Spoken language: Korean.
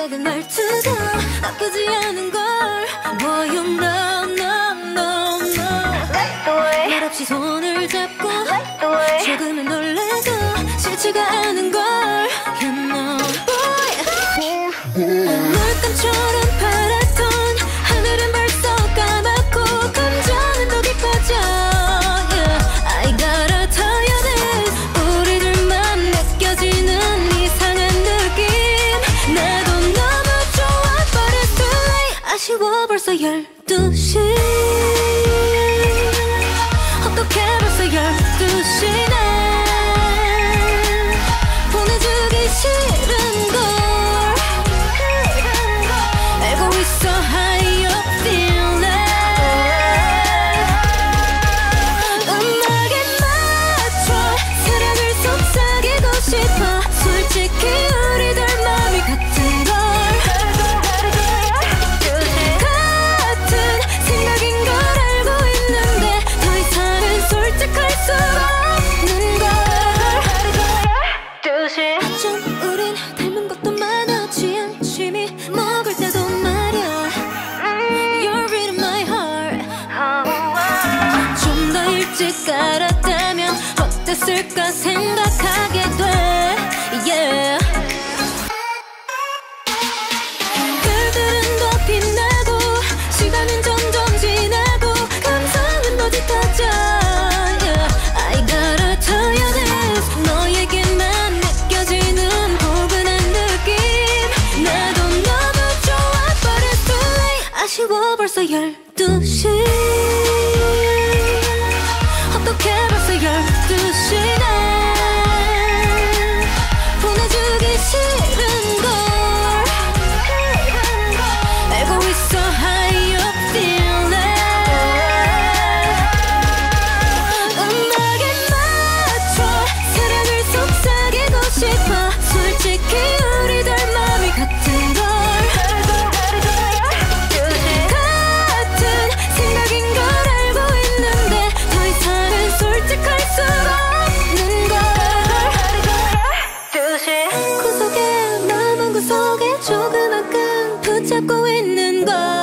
작은 말투도 나쁘지 않은 걸. Boy you know no no no. 말없이 손을 잡고 조금은 놀라도 싫지가 않은 걸. You know boy. 물감처럼 파랗던 하늘은 벌써 까맣고 감정은 더 깊어져. Yeah. I gotta tell you this. 우리들만 느껴지는 이상한 느낌. 나도 너무 좋아 but it's too late. 아쉬워 벌써 12시. 어떡해 벌써 12시네. 보내주기 싫은걸 알고 있어. How you feeling. 음악에 맞춰 사랑을 속삭이고 싶어. 솔직히 우리들 마음이 같은 걸. 같은 생각인 걸 알고 있는데 더 이상은 솔직할 수 없는 걸. 좀 우린 닮은 것도 많아. 취한 취미 먹을 때도 말야. You're in my heart. 좀 더 일찍 알았다면 어땠을까 생각하게 돼. Yeah. 별들은 더 빛나고 시간은 점점 지나고 감성은 더 짙어져. Yeah. I gotta tell you this. 너에게만 느껴지는 포근한 느낌. 나도 너무 좋아 but it's too late. 아쉬워 벌써 12시. 어떡해 벌써 12시네. 보내주기 싫은걸 알고 있어. How you feeling. 음악에 맞춰 사랑을 속삭이고 싶어. 솔직히 우리들 마음이 같은 걸. 같은 생각인 걸 알고 있는데 더 이상은 솔직할 수 없는 걸. 구석에 마음 구석에 조그맣게 붙잡고 있는 걸.